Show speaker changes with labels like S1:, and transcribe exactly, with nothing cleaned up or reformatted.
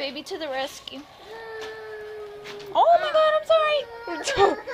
S1: baby to the rescue. Oh my god, I'm sorry.